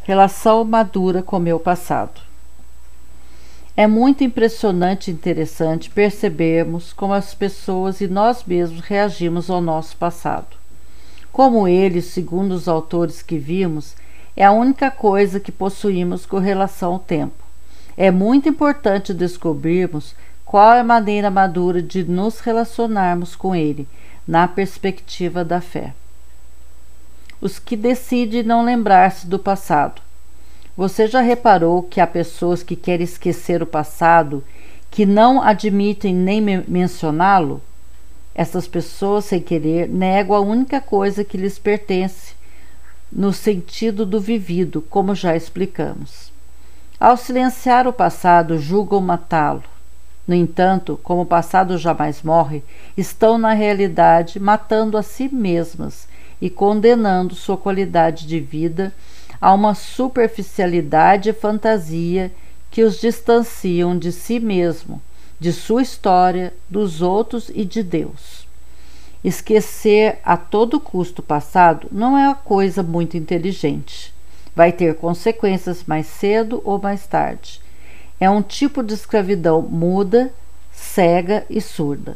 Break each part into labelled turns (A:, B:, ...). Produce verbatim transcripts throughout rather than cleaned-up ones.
A: Relação madura com meu passado. É muito impressionante e interessante percebermos como as pessoas e nós mesmos reagimos ao nosso passado. Como ele, segundo os autores que vimos, é a única coisa que possuímos com relação ao tempo. É muito importante descobrirmos qual é a maneira madura de nos relacionarmos com ele, na perspectiva da fé. Os que decidem não lembrar-se do passado. Você já reparou que há pessoas que querem esquecer o passado, que não admitem nem mencioná-lo? Essas pessoas, sem querer, negam a única coisa que lhes pertence, no sentido do vivido, como já explicamos. Ao silenciar o passado, julgam matá-lo. No entanto, como o passado jamais morre, estão na realidade matando a si mesmas e condenando sua qualidade de vida a uma superficialidade e fantasia que os distanciam de si mesmo, de sua história, dos outros e de Deus. Esquecer a todo custo o passado não é uma coisa muito inteligente. Vai ter consequências mais cedo ou mais tarde. É um tipo de escravidão muda, cega e surda.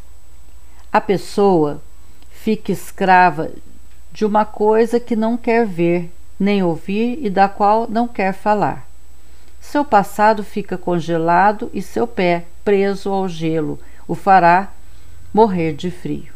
A: A pessoa fica escrava de uma coisa que não quer ver, nem ouvir e da qual não quer falar. Seu passado fica congelado e seu pé, preso ao gelo, o fará morrer de frio.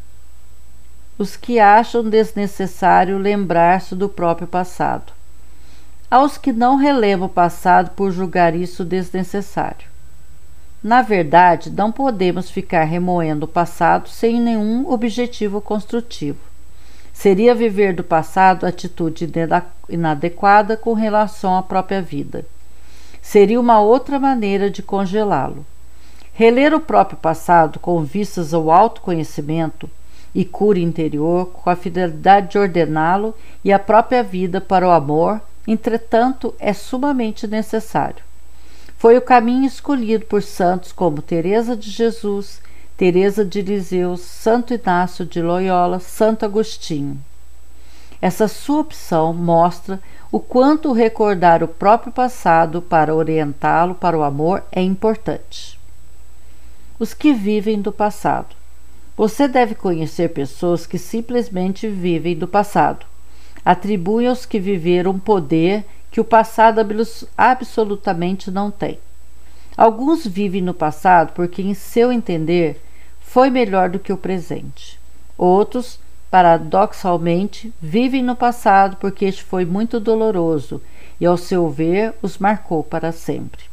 A: Os que acham desnecessário lembrar-se do próprio passado. Aos que não relembram o passado por julgar isso desnecessário. Na verdade, não podemos ficar remoendo o passado sem nenhum objetivo construtivo. Seria viver do passado atitude inadequada com relação à própria vida. Seria uma outra maneira de congelá-lo. Reler o próprio passado com vistas ao autoconhecimento e cura interior, com a fidelidade de ordená-lo e a própria vida para o amor, entretanto, é sumamente necessário. Foi o caminho escolhido por santos como Teresa de Jesus, Teresa de Lisieux, Santo Inácio de Loyola, Santo Agostinho. Essa sua opção mostra o quanto recordar o próprio passado para orientá-lo para o amor é importante. Os que vivem do passado. Você deve conhecer pessoas que simplesmente vivem do passado. Atribuem aos que viveram um poder que o passado absolutamente não tem. Alguns vivem no passado porque, em seu entender, foi melhor do que o presente. Outros, paradoxalmente, vivem no passado porque este foi muito doloroso e, ao seu ver, os marcou para sempre.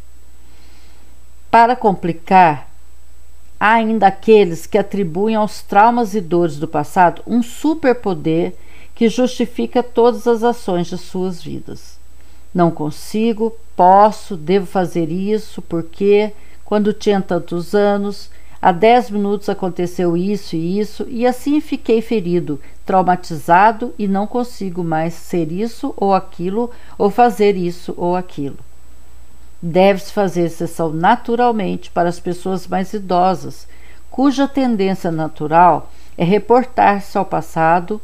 A: Para complicar, há ainda aqueles que atribuem aos traumas e dores do passado um superpoder que justifica todas as ações de suas vidas. Não consigo, posso, devo fazer isso, porque, quando tinha tantos anos, há dez minutos aconteceu isso e isso, e assim fiquei ferido, traumatizado e não consigo mais ser isso ou aquilo, ou fazer isso ou aquilo. Deve-se fazer exceção naturalmente para as pessoas mais idosas, cuja tendência natural é reportar-se ao passado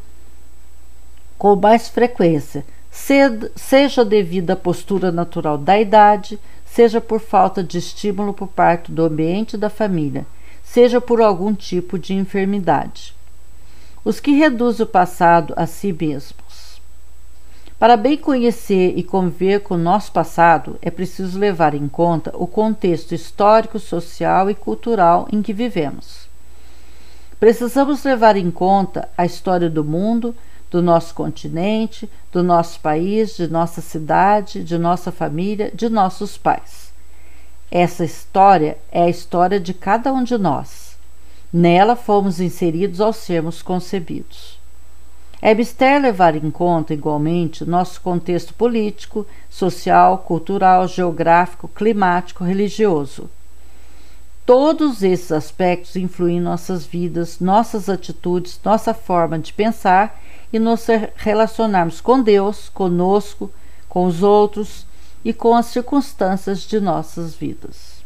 A: com mais frequência, seja devido à postura natural da idade, seja por falta de estímulo por parte do ambiente e da família, seja por algum tipo de enfermidade. Os que reduzem o passado a si mesmos. Para bem conhecer e conviver com o nosso passado, é preciso levar em conta o contexto histórico, social e cultural em que vivemos. Precisamos levar em conta a história do mundo, do nosso continente, do nosso país, de nossa cidade, de nossa família, de nossos pais. Essa história é a história de cada um de nós. Nela fomos inseridos ao sermos concebidos. É mister levar em conta, igualmente, nosso contexto político, social, cultural, geográfico, climático, religioso. Todos esses aspectos influem em nossas vidas, nossas atitudes, nossa forma de pensar e nos relacionarmos com Deus, conosco, com os outros e com as circunstâncias de nossas vidas.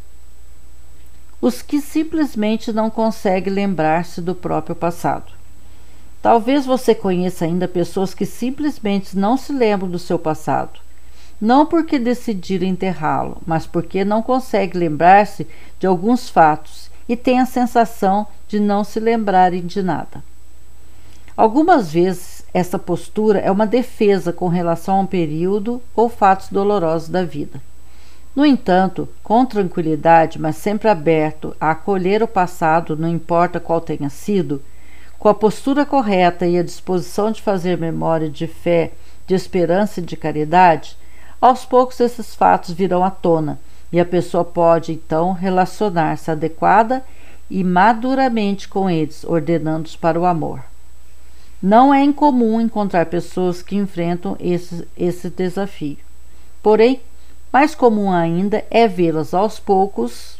A: Os que simplesmente não conseguem lembrar-se do próprio passado. Talvez você conheça ainda pessoas que simplesmente não se lembram do seu passado. Não porque decidiram enterrá-lo, mas porque não conseguem lembrar-se de alguns fatos e têm a sensação de não se lembrarem de nada. Algumas vezes, essa postura é uma defesa com relação a um período ou fatos dolorosos da vida. No entanto, com tranquilidade, mas sempre aberto a acolher o passado, não importa qual tenha sido, com a postura correta e a disposição de fazer memória de fé, de esperança e de caridade, aos poucos esses fatos virão à tona e a pessoa pode então relacionar-se adequada e maduramente com eles, ordenando-os para o amor. Não é incomum encontrar pessoas que enfrentam esse, esse desafio. Porém, mais comum ainda é vê-las aos poucos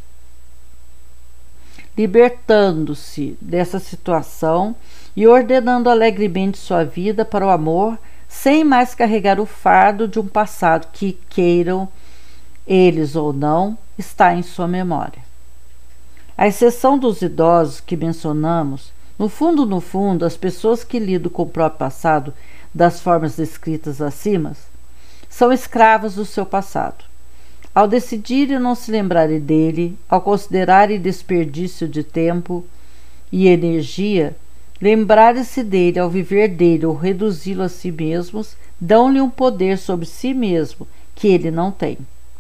A: libertando-se dessa situação e ordenando alegremente sua vida para o amor, sem mais carregar o fardo de um passado que, queiram eles ou não, está em sua memória. À exceção dos idosos que mencionamos, no fundo, no fundo, as pessoas que lidam com o próprio passado das formas descritas acima são escravas do seu passado. Ao decidirem não se lembrarem dele, ao considerarem desperdício de tempo e energia, lembrarem-se dele ao viver dele ou reduzi-lo a si mesmos, dão-lhe um poder sobre si mesmo que ele não tem.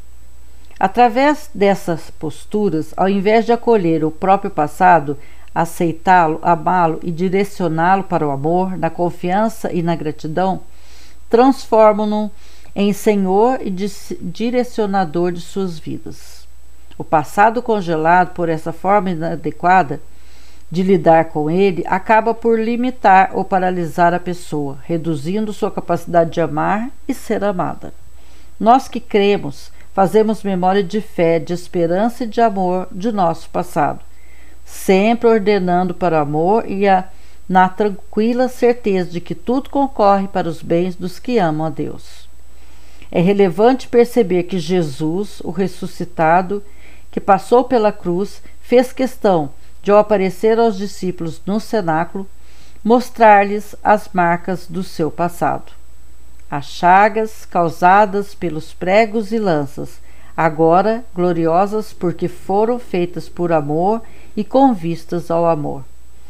A: Através dessas posturas, ao invés de acolher o próprio passado, aceitá-lo, amá-lo e direcioná-lo para o amor, na confiança e na gratidão, transformam-no em Senhor e direcionador de suas vidas. O passado congelado por essa forma inadequada de lidar com ele acaba por limitar ou paralisar a pessoa, reduzindo sua capacidade de amar e ser amada. Nós que cremos, fazemos memória de fé, de esperança e de amor de nosso passado, sempre ordenando para o amor e a, na tranquila certeza de que tudo concorre para os bens dos que amam a Deus. É relevante perceber que Jesus, o ressuscitado, que passou pela cruz, fez questão de, ao aparecer aos discípulos no cenáculo, mostrar-lhes as marcas do seu passado. As chagas causadas pelos pregos e lanças, agora gloriosas porque foram feitas por amor e com vistas ao amor.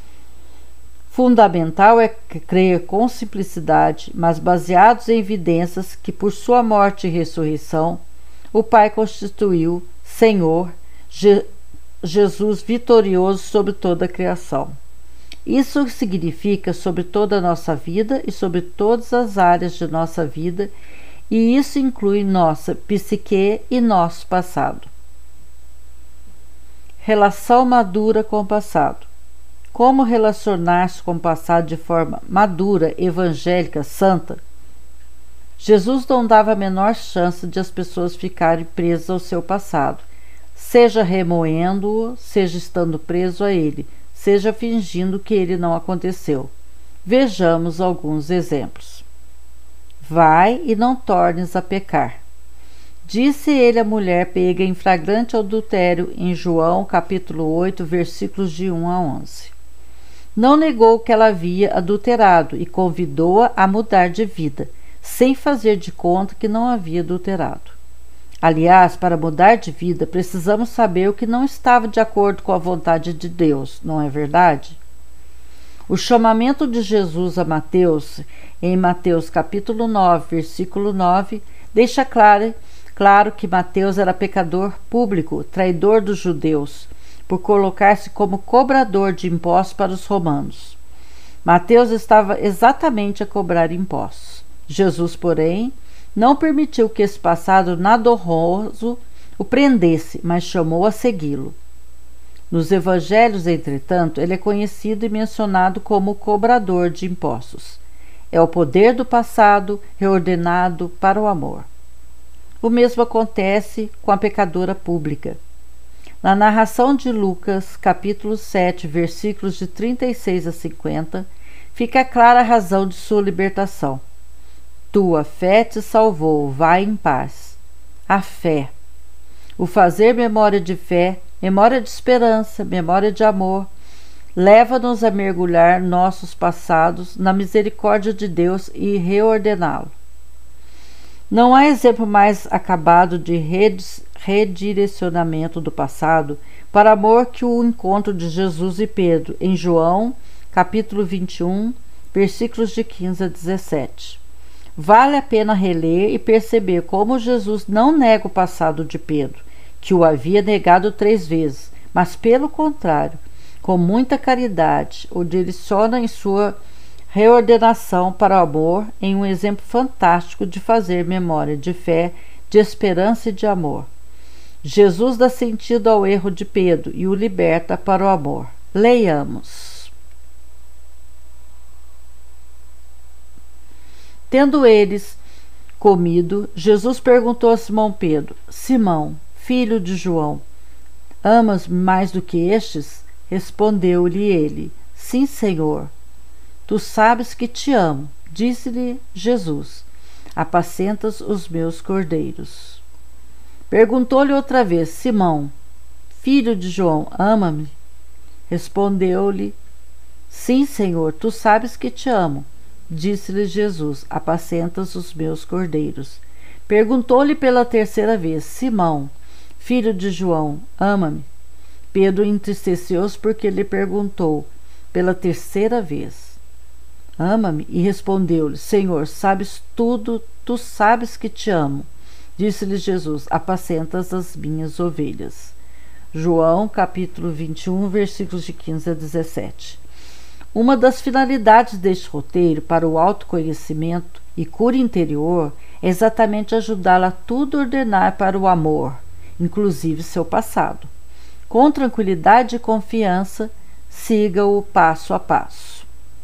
A: Fundamental é crer com simplicidade, mas baseados em evidências que por sua morte e ressurreição, o Pai constituiu Senhor, Je- Jesus vitorioso sobre toda a criação. Isso significa sobre toda a nossa vida e sobre todas as áreas de nossa vida, e isso inclui nossa psique e nosso passado. Relação madura com o passado. Como relacionar-se com o passado de forma madura, evangélica, santa? Jesus não dava a menor chance de as pessoas ficarem presas ao seu passado, seja remoendo-o, seja estando preso a ele, seja fingindo que ele não aconteceu. Vejamos alguns exemplos. Vai e não tornes a pecar. Disse ele à mulher pega em flagrante adultério em João capítulo oito, versículos de um a onze. Não negou que ela havia adulterado e convidou-a a mudar de vida, sem fazer de conta que não havia adulterado. Aliás, para mudar de vida, precisamos saber o que não estava de acordo com a vontade de Deus, não é verdade? O chamamento de Jesus a Mateus, em Mateus capítulo nove, versículo nove, deixa claro, claro que Mateus era pecador público, traidor dos judeus, por colocar-se como cobrador de impostos para os romanos. Mateus estava exatamente a cobrar impostos. Jesus, porém, não permitiu que esse passado nada honroso o prendesse, mas chamou a segui-lo. Nos evangelhos, entretanto, ele é conhecido e mencionado como cobrador de impostos. É o poder do passado reordenado para o amor. O mesmo acontece com a pecadora pública. Na narração de Lucas, capítulo sete, versículos de trinta e seis a cinquenta, fica clara a razão de sua libertação. Tua fé te salvou, vai em paz. A fé. O fazer memória de fé, memória de esperança, memória de amor, leva-nos a mergulhar nossos passados na misericórdia de Deus e reordená-lo. Não há exemplo mais acabado de redirecionamento do passado para amor que o encontro de Jesus e Pedro em João, capítulo vinte e um, versículos de quinze a dezessete. Vale a pena reler e perceber como Jesus não nega o passado de Pedro, que o havia negado três vezes, mas, pelo contrário, com muita caridade, o direciona em sua reordenação para o amor, em um exemplo fantástico de fazer memória de fé, de esperança e de amor. Jesus dá sentido ao erro de Pedro e o liberta para o amor. Leiamos. Tendo eles comido, Jesus perguntou a Simão Pedro: Simão, filho de João, amas-me mais do que estes? Respondeu-lhe ele: Sim, Senhor. Tu sabes que te amo. Disse-lhe Jesus: Apacentas os meus cordeiros. Perguntou-lhe outra vez: Simão, filho de João, ama-me? Respondeu-lhe: Sim, Senhor, tu sabes que te amo. Disse-lhe Jesus: Apacentas os meus cordeiros. Perguntou-lhe pela terceira vez: Simão, filho de João, ama-me? Pedro entristeceu-se porque lhe perguntou pela terceira vez: Ama-me? E respondeu-lhe: Senhor, sabes tudo, tu sabes que te amo. Disse-lhe Jesus: Apacentas as minhas ovelhas. João, capítulo vinte e um, versículos de quinze a dezessete. Uma das finalidades deste roteiro para o autoconhecimento e cura interior é exatamente ajudá-la a tudo ordenar para o amor, inclusive seu passado. Com tranquilidade e confiança, siga-o passo a passo.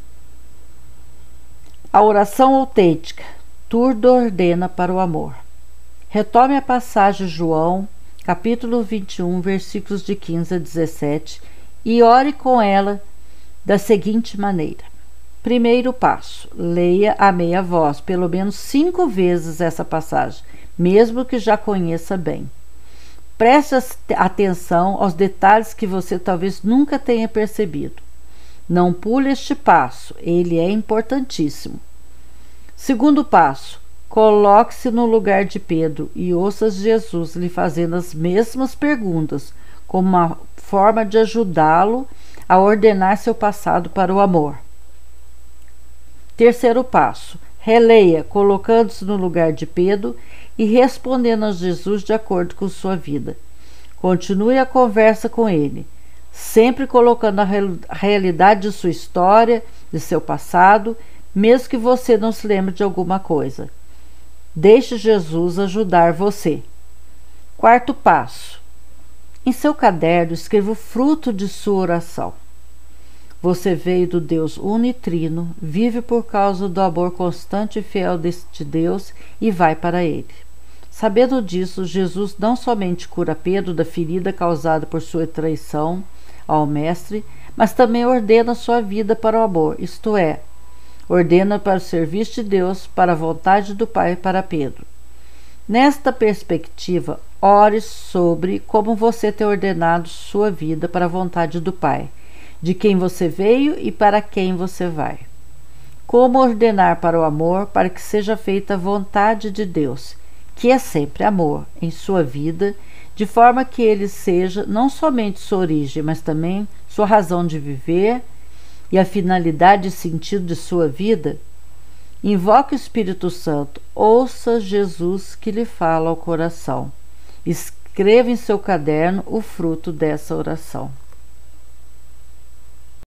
A: A oração autêntica, tudo ordena para o amor. Retome a passagem de João, capítulo vinte e um, versículos de quinze a dezessete, e ore com ela da seguinte maneira. Primeiro passo, leia a meia voz, pelo menos cinco vezes essa passagem, mesmo que já conheça bem. Preste atenção aos detalhes que você talvez nunca tenha percebido. Não pule este passo, ele é importantíssimo. Segundo passo, coloque-se no lugar de Pedro e ouça Jesus lhe fazendo as mesmas perguntas, como uma forma de ajudá-lo a ordenar seu passado para o amor. Terceiro passo, releia, colocando-se no lugar de Pedro e respondendo a Jesus de acordo com sua vida. Continue a conversa com ele, sempre colocando a realidade de sua história, de seu passado, mesmo que você não se lembre de alguma coisa. Deixe Jesus ajudar você. Quarto passo. Em seu caderno, escreva o fruto de sua oração. Você veio do Deus unitrino, vive por causa do amor constante e fiel deste Deus e vai para ele. Sabendo disso, Jesus não somente cura Pedro da ferida causada por sua traição ao Mestre, mas também ordena sua vida para o amor, isto é, ordena para o serviço de Deus, para a vontade do Pai para Pedro. Nesta perspectiva, ore sobre como você tem ordenado sua vida para a vontade do Pai, de quem você veio e para quem você vai. Como ordenar para o amor para que seja feita a vontade de Deus, que é sempre amor, em sua vida, de forma que ele seja não somente sua origem, mas também sua razão de viver e a finalidade e sentido de sua vida? Invoque o Espírito Santo, ouça Jesus que lhe fala ao coração. Escreva em seu caderno o fruto dessa oração.